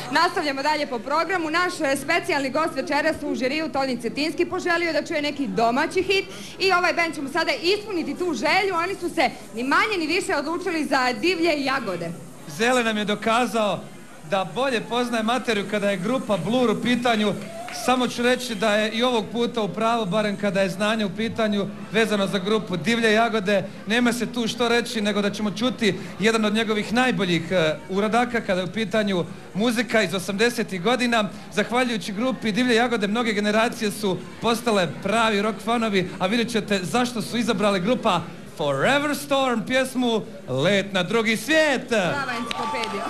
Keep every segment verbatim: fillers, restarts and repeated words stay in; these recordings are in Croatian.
Nastavljamo dalje po programu. Naš specijalni gost večeras u žiriju, Toni Cetinski, poželio da čuje neki domaći hit i ovaj band će mu sada ispuniti tu želju. Oni su se ni manje ni više odlučili za Divlje jagode. Zele nam je dokazao da bolje poznaje materiju kada je grupa Blur u pitanju. Samo ću reći da je i ovog puta u pravu, barem kada je znanje u pitanju vezano za grupu Divlje jagode. Nema se tu što reći nego da ćemo čuti jedan od njegovih najboljih uh, uradaka kada je u pitanju muzika iz osamdesetih godina. Zahvaljujući grupi Divlje jagode mnoge generacije su postale pravi rock fanovi, a vidjet ćete zašto su izabrali grupa Forever Storm pjesmu Let na drugi svijet. Prava enciklopedija.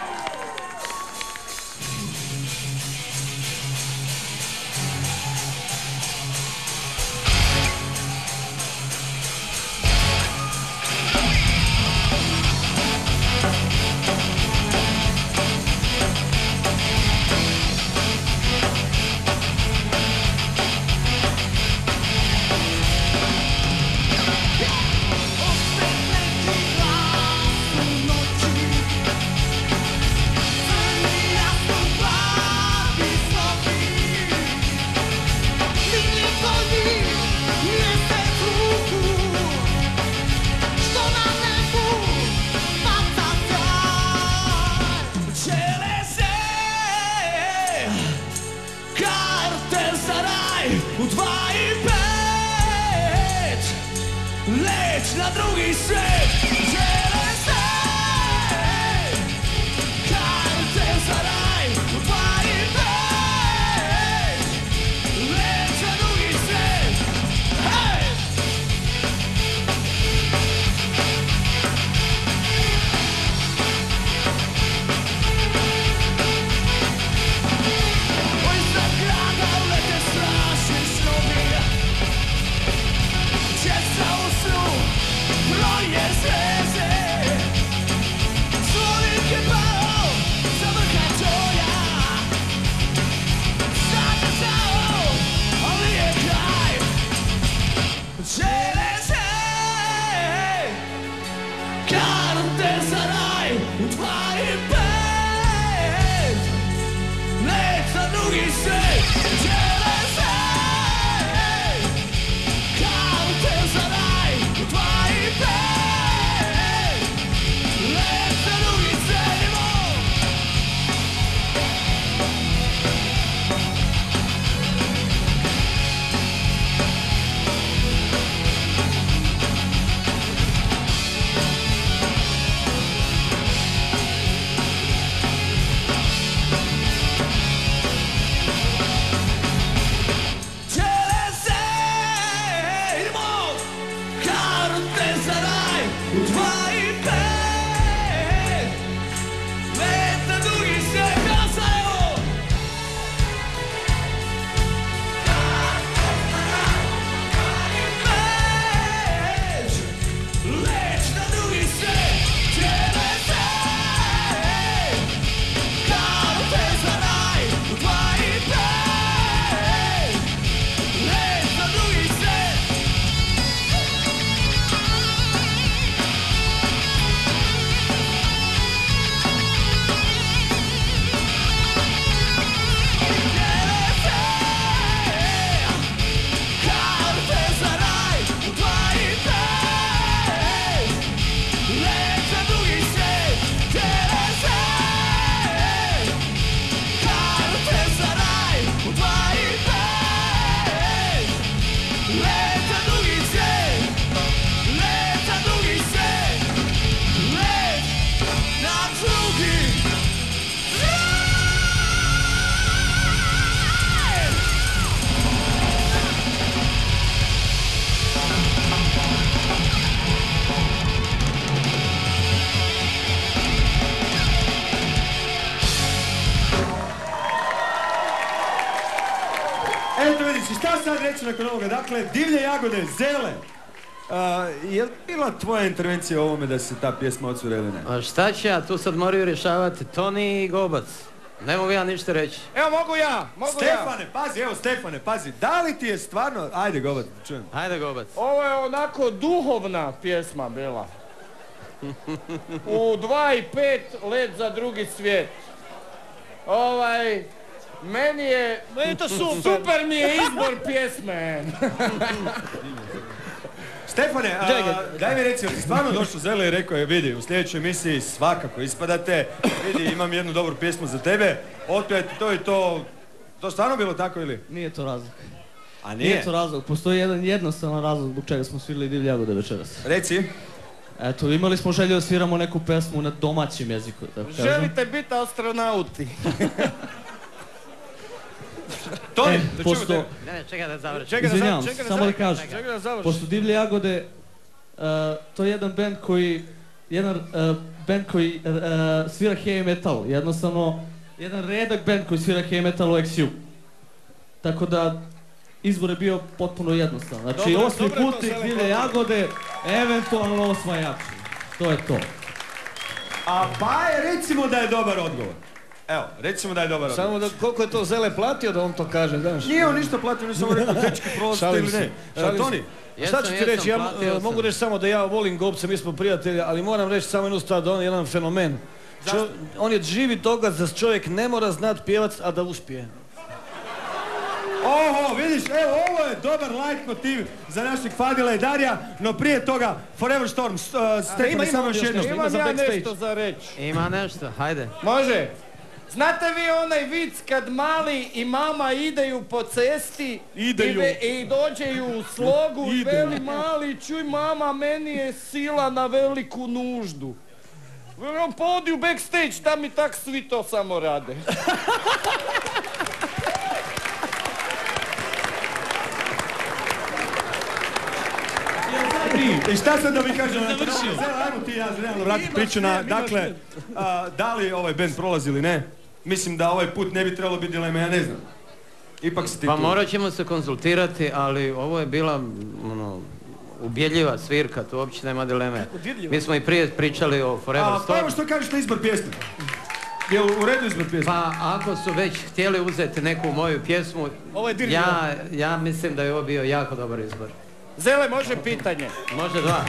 Na drugi svijet, žele se karte za raj u dva i pet. Let na drugi svijet, hej! U iznad grada lete strašni snovi, djeca u snu broje zveze, Slonik je pao sa vrha toja. Sad je stao, ali je kraj. Žele se karte za raj u dva i pet. Let na drugi svijet. Žele se karte za raj u dva i pet. Let na drugi svijet, idemo! Žele se, idemo! Karte za raj u dva i pet. Let na drugi svijet, Krasnarevo! Pet. Let na drugi svijet, žele se karte za raj u dva i pet. Let na drugi svijet. Karte za raj u dva i pet. Let na drugi svijet. Žele se karte za raj u dva i pet. Let na drugi svijet. Let na drugi svijet. Let na drugi svijet. Eto vidiš, šta sad reći nakon ovoga? Dakle, Divlje jagode, Zele. Uh, je li bila tvoja intervencija u ovome da se ta pjesma odsvira ili ne? A šta će ja, tu sad moraju rješavati Toni i Gobac. Ne mogu ja ništa reći. Evo mogu ja, mogu Stefane, ja. pazi, evo Stefane, pazi. Da li ti je stvarno... Ajde Gobac, čujem. Ajde Gobac. Ovo je onako duhovna pjesma bila. U dva i pet let za drugi svijet. Ovaj, meni je... Meni je to super. Super mi je izbor pjesme. Stefane, a, daj mi reci, ti stvarno došao Zele i rekao je, vidi, u sljedećoj emisiji svakako ispadate, vidi, imam jednu dobru pjesmu za tebe, otpjevajte to i to, to stvarno bilo tako ili? Nije to razlog. A nije? Nije to razlog, postoji jedan jednostavan razlog zbog čega smo svirali Divlje jagode večeras. Reci. Eto, imali smo želju da sviramo neku pesmu na domaćem jeziku, tako kažem. Želite biti astronauti. Toni, E, da pošto- čujemo Ne, ne, čekaj da završim. Čekaj da Izvinjavam zav- se, čekaj da samo da zav- kažem. čekaj da završi. Pošto Divlje jagode, uh, to je jedan band koji, jedan uh, band koji uh, uh, svira heavy metal, jednostavno, jedan redak band koji svira heavy metal u X U. Tako da, izbor je bio potpuno jednostavan. Znači, Dobro, osmi dobro je to, putnik, Zelen, Divlje dobro. jagode, eventualno osvajači. To je to. A pa je, recimo da je dobar odgovor. Evo, recimo da je dobar odgovor. Samo da koliko je to Zele platio da on to kaže, znaš? Nije on ništa platio, nisam rekao dečki prosti Šalim ili se. ne. E, Šalim se. Toni, Šta ću ti Jesam, reći, ja jesam, platio e, mogu sam. reći samo da ja volim Gobca, mi smo prijatelji, ali moram reći samo jednu stvar, da on je jedan fenomen. Čo- on je živi dokaz da čovjek ne mora znat pjevac, a da uspije. oho, vidiš, evo, ovo je dobar light motiv za našeg Fadila i Darija, no prije toga, Forever Storm, uh, Stefane, ima samo još još jedno. nešto. Imam za ja backstage. nešto za reći. Ima nešto, hajde. Može? Znate vi onaj vic kad mali i mama ideju po cesti Ideju. i, ve- i dođeju u slogu i Ideju. veli mali, čuj mama, meni je sila na veliku nuždu. On podi u backstage, tam i tak svi to samo rade. I šta sad da mi kažemo? Zela, ajmo ti i ja realno vratiti priču na, dakle, a, da li ovaj band prolazi ili ne? Mislim da ovaj put ne bi trebalo biti dilema, ja ne znam. Ipak si ti Pa tu. morat ćemo se konzultirati, ali ovo je bila, ono, ubjedljiva svirka, tu uopće nema dileme. Mi smo i prije pričali o Forever A, pa evo Storm. što kažeš na izbor pjesme? Je u redu izbor pjesme? Pa ako su već htjeli uzeti neku moju pjesmu, Ovo je Dirk ja, ja mislim da je ovo bio jako dobar izbor. Zele, može pitanje? Može dva.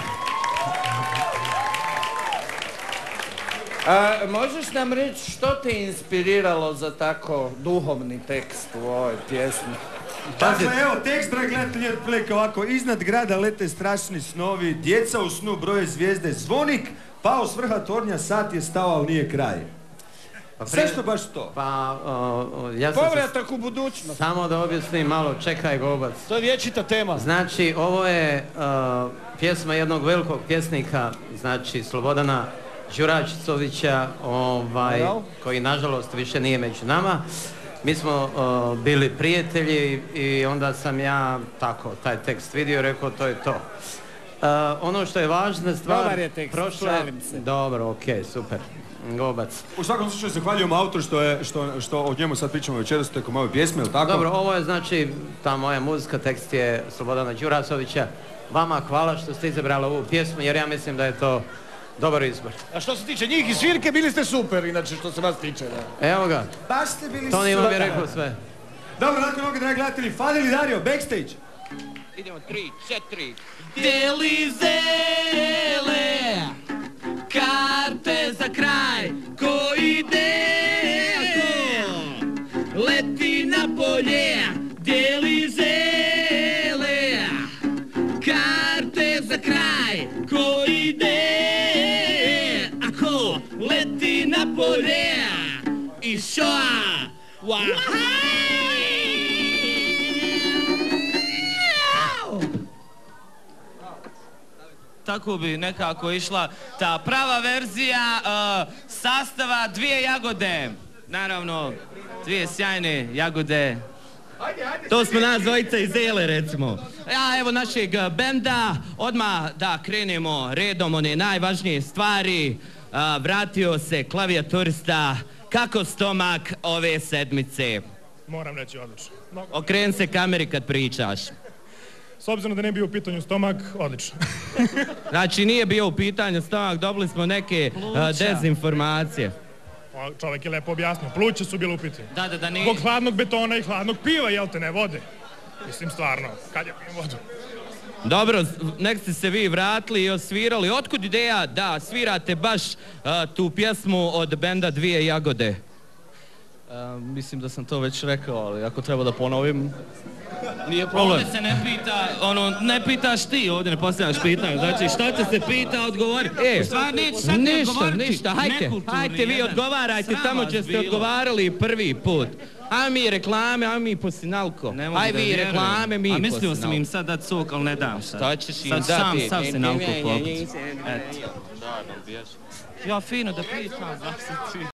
A, možeš nam reći što te inspiriralo za tako duhovni tekst u ovoj pjesmi? Dakle, evo, tekst, dragi gledatelji, je otprilike ovako. Iznad grada lete strašni snovi, djeca u snu broje zvijezde, zvonik, pao s vrha tornja, sat je stao, ali nije kraj. Pa Sve što baš to. Pa, o, o, ja sam se... Povratak u budućnost. Samo da objasnim malo, čekaj Gobac. To je vječita tema. Znači, ovo je uh, pjesma jednog velikog pjesnika, znači Slobodana Đuračicovića, ovaj, Bravo. koji nažalost više nije među nama. Mi smo uh, bili prijatelji i onda sam ja tako taj tekst vidio i rekao to je to. Uh, ono što je važna stvar... Dobar je tekst, prošle... šalim se. Dobro, okej, super. Gobac. U svakom slučaju zahvaljujem autoru što, je, što, što o njemu sad pričamo večeras tijekom ove pjesme, ili tako? Dobro, ovo je znači, ta moja muzika, tekst je Slobodana Đurasovića. Vama hvala što ste izabrali ovu pjesmu, jer ja mislim da je to dobar izbor. A što se tiče njih i svirke, bili ste super, inače što se vas tiče. Da. Evo ga, Baš ste bili Toni vam je super. rekao sve. Dobro, nakon ovoga, dragi gledatelji, Fadil i Dario, backstage. Idemo, tri, četiri. Deli zele, karte za kraj, ko ide, leti na polje, deli zele, karte za kraj, ko ide, ako leti na polje, i šoa, tako bi nekako išla ta prava verzija uh, sastava Dvije jagode. Naravno, dvije sjajne jagode. To smo nas dvojica iz Zele, recimo. Ja, evo našeg benda, odmah da krenemo redom one najvažnije stvari. Uh, vratio se klavijaturista, kako stomak ove sedmice. Moram reći odlično. No, Okren se kameri kad pričaš. s obzirom da ne bio u pitanju stomak, odlično. Znači nije bio u pitanju stomak, dobili smo neke uh, dezinformacije. O, čovjek je lepo objasnio, pluća su bile u pitanju. Da, da, da, nije... Zbog hladnog betona i hladnog piva, jel te, ne vode? Mislim, stvarno, kad ja pijem vodu? Dobro, nek ste se vi vratili i osvirali. Otkud ideja da svirate baš uh, tu pjesmu od benda Dvije jagode? Mislim da sam to već rekao, ali ako treba da ponovim, nije problem. Ovdje se ne pita, ono, ne pitaš ti, ovdje ne postavljaš pitanje. Znači, šta te se pita, odgovori. E, U stvari neću sad ne ništa, odgovoriti. ništa, hajte, Nekulturni hajte vi jedan. odgovarajte Sram tamo vas gdje ste bilo. odgovarali prvi put. A mi reklame, a mi posinalko. Ne mogu Aj da vi vjerujem. reklame, mi A mislio sam posinalko. im sad dat sok, ali ne dam sad. Šta ćeš im Sad sam, dati? sam si nalko Ne, ne, ne, popit. ne, ne, ne, ne. Eto. Ja fino da pitam, znaš se ti.